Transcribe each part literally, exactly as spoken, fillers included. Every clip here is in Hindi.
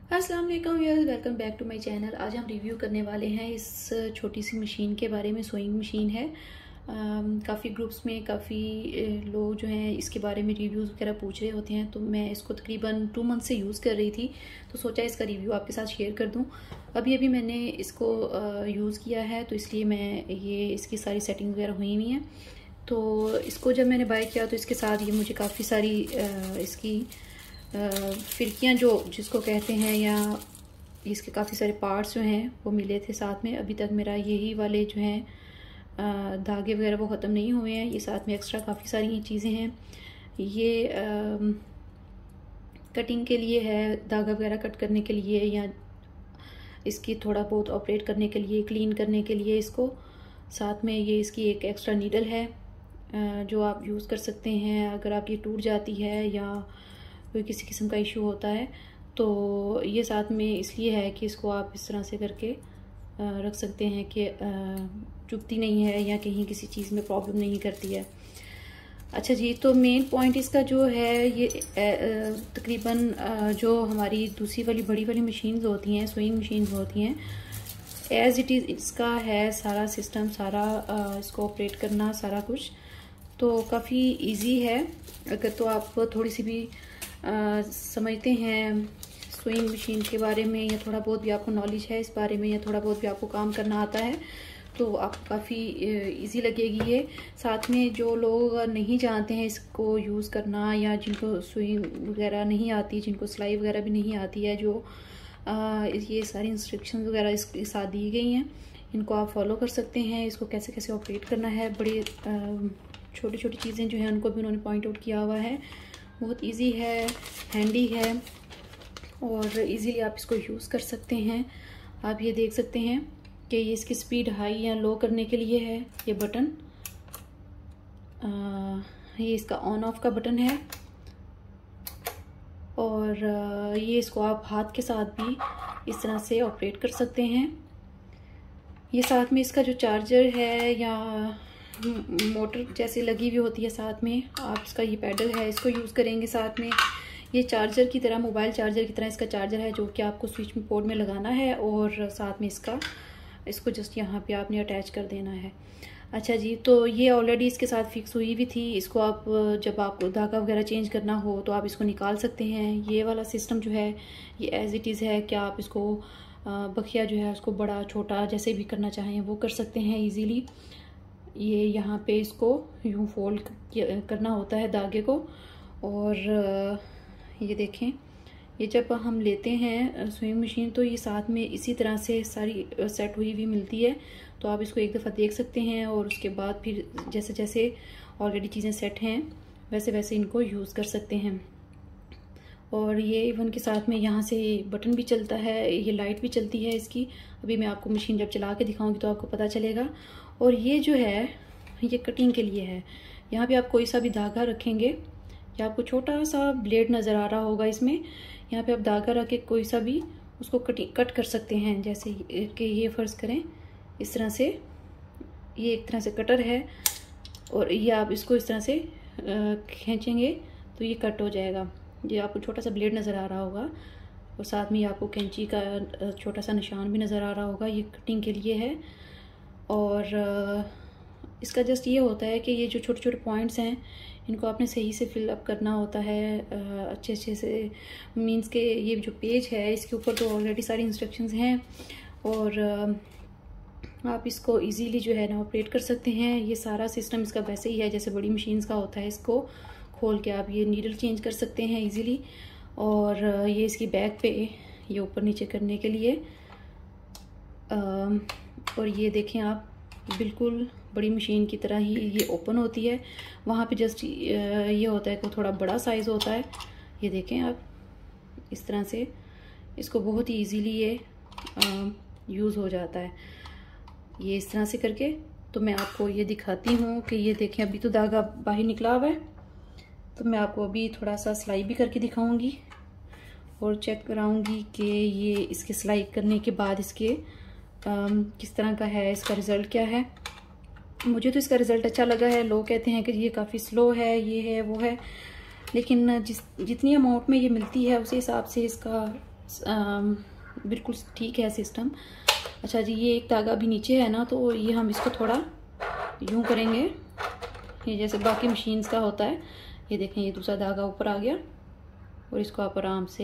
अस्सलाम वालेकुम viewers, welcome back to my channel. आज हम रिव्यू करने वाले हैं इस छोटी सी मशीन के बारे में। सोइंग मशीन है। काफ़ी ग्रुप्स में काफ़ी लोग जो हैं इसके बारे में रिव्यूज़ वगैरह पूछ रहे होते हैं, तो मैं इसको तकरीबन टू मंथ से यूज़ कर रही थी, तो सोचा इसका रिव्यू आपके साथ शेयर कर दूं। अभी अभी मैंने इसको यूज़ किया है, तो इसलिए मैं ये इसकी सारी सेटिंग वगैरह हुई हुई हैं। तो इसको जब मैंने बाय किया तो इसके साथ ये मुझे काफ़ी सारी इसकी फिरकियाँ जो जिसको कहते हैं, या इसके काफ़ी सारे पार्ट्स जो हैं वो मिले थे साथ में। अभी तक मेरा यही वाले जो हैं धागे वगैरह वो ख़त्म नहीं हुए हैं। ये साथ में एक्स्ट्रा काफ़ी सारी चीज़ें हैं। ये आ, कटिंग के लिए है, धागा वगैरह कट करने के लिए, या इसकी थोड़ा बहुत ऑपरेट करने के लिए, क्लीन करने के लिए इसको। साथ में ये इसकी एक एक्स्ट्रा नीडल है जो आप यूज़ कर सकते हैं अगर आपकी टूट जाती है या कोई किसी किस्म का इशू होता है। तो ये साथ में इसलिए है कि इसको आप इस तरह से करके रख सकते हैं कि चुभती नहीं है या कहीं किसी चीज़ में प्रॉब्लम नहीं करती है। अच्छा जी, तो मेन पॉइंट इसका जो है, ये तकरीबन जो हमारी दूसरी वाली बड़ी वाली मशीन्स होती हैं, स्विंग मशीन्स होती हैं, एज इट इज़ इसका है सारा सिस्टम, सारा इसको ऑपरेट करना, सारा कुछ तो काफ़ी इजी है। अगर तो आप थोड़ी सी भी आ, समझते हैं स्विंग मशीन के बारे में, या थोड़ा बहुत भी आपको नॉलेज है इस बारे में, या थोड़ा बहुत भी आपको काम करना आता है, तो आपको काफ़ी इजी लगेगी ये। साथ में जो लोग नहीं जानते हैं इसको यूज़ करना, या जिनको स्विंग वगैरह नहीं आती, जिनको सिलाई वगैरह भी नहीं आती है, जो आ, ये सारी इंस्ट्रक्शंस वगैरह इसके साथ दी गई हैं, इनको आप फॉलो कर सकते हैं। इसको कैसे कैसे ऑपरेट करना है, बड़ी छोटी छोटी चीज़ें जो हैं उनको भी उन्होंने पॉइंट आउट किया हुआ है। बहुत इजी है, हैंडी है, और इजीली आप इसको यूज़ कर सकते हैं। आप ये देख सकते हैं कि ये इसकी स्पीड हाई या लो करने के लिए है ये बटन। आ, ये इसका ऑन ऑफ का बटन है, और आ, ये इसको आप हाथ के साथ भी इस तरह से ऑपरेट कर सकते हैं। ये साथ में इसका जो चार्जर है या मोटर जैसी लगी हुई होती है साथ में, आप इसका ये पैडल है, इसको यूज़ करेंगे साथ में। ये चार्जर की तरह, मोबाइल चार्जर की तरह इसका चार्जर है, जो कि आपको स्विच बोर्ड में लगाना है, और साथ में इसका इसको जस्ट यहाँ पे आपने अटैच कर देना है। अच्छा जी, तो ये ऑलरेडी इसके साथ फिक्स हुई भी थी। इसको आप जब आपको धागा वगैरह चेंज करना हो तो आप इसको निकाल सकते हैं। ये वाला सिस्टम जो है ये एज इट इज़ है, क्या आप इसको बखिया जो है उसको बड़ा छोटा जैसे भी करना चाहें वो कर सकते हैं ईजीली। ये यहाँ पे इसको यूँ फोल्ड करना होता है धागे को, और ये देखें, ये जब हम लेते हैं स्विंग मशीन तो ये साथ में इसी तरह से सारी सेट हुई हुई मिलती है। तो आप इसको एक दफ़ा देख सकते हैं, और उसके बाद फिर जैसे जैसे ऑलरेडी चीज़ें सेट हैं वैसे वैसे इनको यूज़ कर सकते हैं। और ये इवन के साथ में यहाँ से बटन भी चलता है, ये लाइट भी चलती है इसकी। अभी मैं आपको मशीन जब चला के दिखाऊंगी तो आपको पता चलेगा। और ये जो है ये कटिंग के लिए है। यहाँ पे आप कोई सा भी धागा रखेंगे, या आपको छोटा सा ब्लेड नज़र आ रहा होगा इसमें, यहाँ पे आप धागा रख के कोई सा भी उसको कटिंग कट कर सकते हैं। जैसे कि ये फ़र्ज़ करें इस तरह से, ये एक तरह से कटर है, और ये आप इसको इस तरह से खींचेंगे तो ये कट हो जाएगा। ये आपको छोटा सा ब्लेड नज़र आ रहा होगा, और साथ में आपको कैंची का छोटा सा निशान भी नज़र आ रहा होगा। ये कटिंग के लिए है, और इसका जस्ट ये होता है कि ये जो छोटे छोटे पॉइंट्स हैं इनको आपने सही से फिल अप करना होता है अच्छे अच्छे से। मींस के ये जो पेज है इसके ऊपर तो ऑलरेडी सारी इंस्ट्रक्शंस हैं, और आप इसको इजीली जो है ना ऑपरेट कर सकते हैं। ये सारा सिस्टम इसका वैसे ही है जैसे बड़ी मशीन्स का होता है। इसको खोल के आप ये नीडल चेंज कर सकते हैं इजीली, और ये इसकी बैक पे ये ऊपर नीचे करने के लिए। और ये देखें आप, बिल्कुल बड़ी मशीन की तरह ही ये ओपन होती है। वहाँ पे जस्ट ये होता है कि थोड़ा बड़ा साइज़ होता है। ये देखें आप, इस तरह से इसको बहुत ही इजीली ये यूज़ हो जाता है, ये इस तरह से करके। तो मैं आपको ये दिखाती हूँ कि ये देखें, अभी तो धागा बाहर निकला हुआ है, तो मैं आपको अभी थोड़ा सा सिलाई भी करके दिखाऊंगी और चेक कराऊंगी कि ये इसके सिलाई करने के बाद इसके आम, किस तरह का है, इसका रिज़ल्ट क्या है। मुझे तो इसका रिज़ल्ट अच्छा लगा है। लोग कहते हैं कि ये काफ़ी स्लो है, ये है वो है, लेकिन जिस जितनी अमाउंट में ये मिलती है उसी हिसाब से इसका बिल्कुल ठीक है सिस्टम। अच्छा जी, ये एक धागा अभी नीचे है ना, तो ये हम इसको थोड़ा यूं करेंगे, ये जैसे बाकी मशीन्स का होता है। ये देखें, ये दूसरा धागा ऊपर आ गया और इसको आप आराम से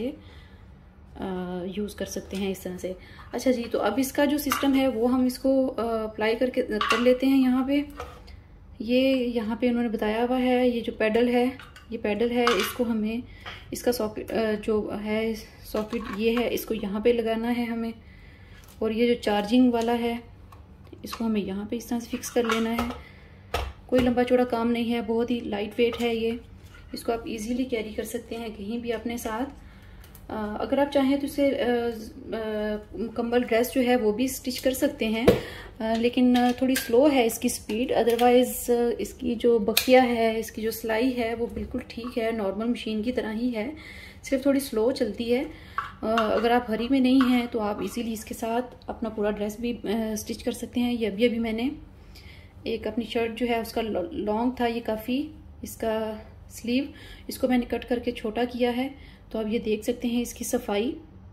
यूज़ कर सकते हैं इस तरह से। अच्छा जी, तो अब इसका जो सिस्टम है वो हम इसको अप्लाई करके कर लेते हैं। यहाँ पे ये यहाँ पे उन्होंने बताया हुआ है, ये जो पैडल है, ये पैडल है, इसको हमें इसका सॉकेट जो है सॉकेट ये है, इसको यहाँ पे लगाना है हमें। और ये जो चार्जिंग वाला है, इसको हमें यहाँ पे इस तरह से फिक्स कर लेना है। कोई लंबा चौड़ा काम नहीं है, बहुत ही लाइट वेट है ये। इसको आप इजीली कैरी कर सकते हैं कहीं भी अपने साथ। आ, अगर आप चाहें तो इसे मुकम्मल ड्रेस जो है वो भी स्टिच कर सकते हैं, आ, लेकिन थोड़ी स्लो है इसकी स्पीड। अदरवाइज़ इसकी जो बखिया है, इसकी जो सिलाई है वो बिल्कुल ठीक है, नॉर्मल मशीन की तरह ही है, सिर्फ थोड़ी स्लो चलती है। आ, अगर आप हरी में नहीं हैं तो आप इजीली इसके साथ अपना पूरा ड्रेस भी आ, स्टिच कर सकते हैं। ये अभी अभी मैंने एक अपनी शर्ट जो है उसका लॉन्ग था ये काफ़ी, इसका स्लीव, इसको मैंने कट करके छोटा किया है। तो आप ये देख सकते हैं इसकी सफाई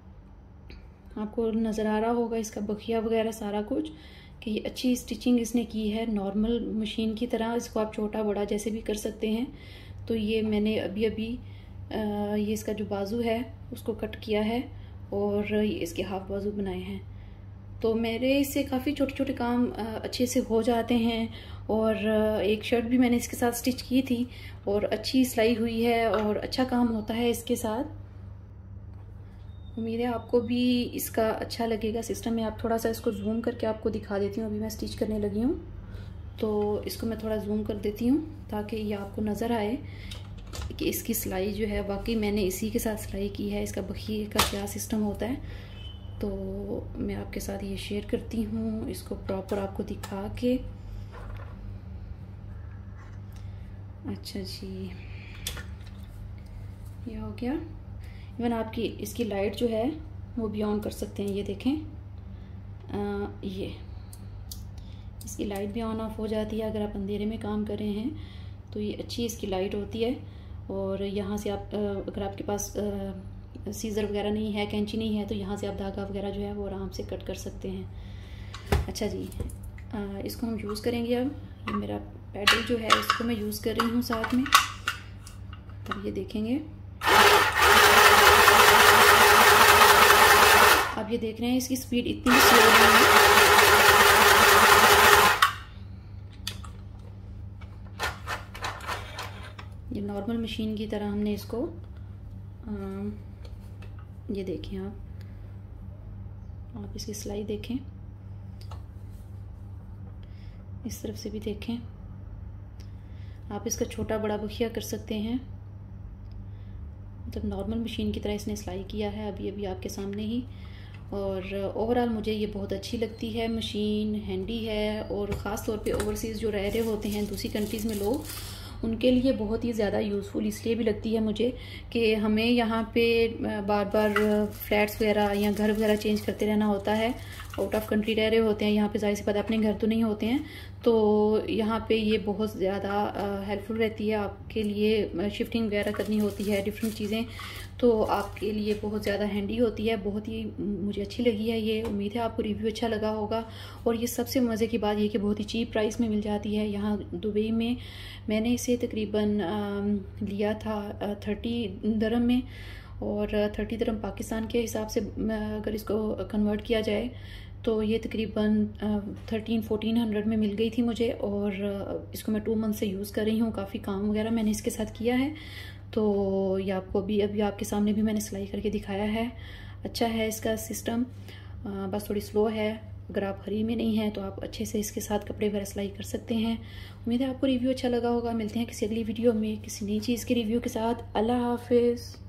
आपको नज़र आ रहा होगा, इसका बखिया वगैरह सारा कुछ, कि ये अच्छी स्टिचिंग इसने की है नॉर्मल मशीन की तरह। इसको आप छोटा बड़ा जैसे भी कर सकते हैं। तो ये मैंने अभी अभी आ, ये इसका जो बाजू है उसको कट किया है और ये इसके हाफ बाजू बनाए हैं। तो मेरे इससे काफ़ी छोटे छोटे काम अच्छे से हो जाते हैं। और एक शर्ट भी मैंने इसके साथ स्टिच की थी और अच्छी सिलाई हुई है और अच्छा काम होता है इसके साथ। उम्मीद है आपको भी इसका अच्छा लगेगा सिस्टम में। आप थोड़ा सा इसको जूम करके आपको दिखा देती हूँ। अभी मैं स्टिच करने लगी हूँ तो इसको मैं थोड़ा जूम कर देती हूँ ताकि ये आपको नज़र आए कि इसकी सिलाई जो है वाकई मैंने इसी के साथ सिलाई की है। इसका बखिए का क्या सिस्टम होता है तो मैं आपके साथ ये शेयर करती हूँ, इसको प्रॉपर आपको दिखा के। अच्छा जी, ये हो गया। इवन आपकी इसकी लाइट जो है वो भी ऑन कर सकते हैं। ये देखें, आ, ये इसकी लाइट भी ऑन ऑफ हो जाती है अगर आप अंधेरे में काम कर रहे हैं तो ये अच्छी इसकी लाइट होती है। और यहाँ से आप अगर आपके पास सीज़र वगैरह नहीं है, कैंची नहीं है, तो यहाँ से आप धागा वगैरह जो है वो आराम से कट कर सकते हैं। अच्छा जी, आ, इसको हम यूज़ करेंगे। अब ये मेरा पैडल जो है इसको मैं यूज़ कर रही हूँ साथ में। तब ये देखेंगे, आप ये देख रहे हैं इसकी स्पीड इतनी स्लो नहीं है। ये नॉर्मल मशीन की तरह हमने इसको आ, ये देखें आप आप इसकी सिलाई देखें, इस तरफ से भी देखें। आप इसका छोटा बड़ा बखिया कर सकते हैं, मतलब नॉर्मल मशीन की तरह इसने सिलाई किया है अभी अभी आपके सामने ही। और ओवरऑल मुझे ये बहुत अच्छी लगती है मशीन, हैंडी है। और ख़ास तौर पे ओवरसीज़ जो रह रहे होते हैं दूसरी कंट्रीज़ में लोग, उनके लिए बहुत ही ज़्यादा यूज़फुल इसलिए भी लगती है मुझे कि हमें यहाँ पे बार बार फ्लैट्स वगैरह या घर वगैरह चेंज करते रहना होता है। आउट ऑफ कंट्री रह रहे होते हैं, यहाँ पे ज़ाहिर सी बात अपने घर तो नहीं होते हैं, तो यहाँ पे ये बहुत ज़्यादा हेल्पफुल रहती है आपके लिए। शिफ्टिंग वगैरह करनी होती है, डिफरेंट चीज़ें, तो आपके लिए बहुत ज़्यादा हैंडी होती है। बहुत ही मुझे अच्छी लगी है ये। उम्मीद है आपको रिव्यू अच्छा लगा होगा। और ये सबसे मज़े की बात ये कि बहुत ही चीप प्राइस में मिल जाती है यहाँ दुबई में। मैंने इसे तकरीबन लिया था थर्टी दरम में, और थर्टी दरम पाकिस्तान के हिसाब से अगर इसको कन्वर्ट किया जाए तो ये तकरीबन थर्टीन फोर्टीन हंड्रेड में मिल गई थी मुझे। और इसको मैं टू मंथ से यूज़ कर रही हूँ। काफ़ी काम वगैरह मैंने इसके साथ किया है, तो ये आपको अभी अभी आपके सामने भी मैंने सिलाई करके दिखाया है। अच्छा है इसका सिस्टम, बस थोड़ी स्लो है। अगर आप हरी में नहीं हैं तो आप अच्छे से इसके साथ कपड़े वगैरह सिलाई कर सकते हैं। उम्मीद है आपको रिव्यू अच्छा लगा होगा। मिलते हैं किसी अगली वीडियो में किसी नई चीज़ के रिव्यू के साथ। अल्लाह हाफिज़।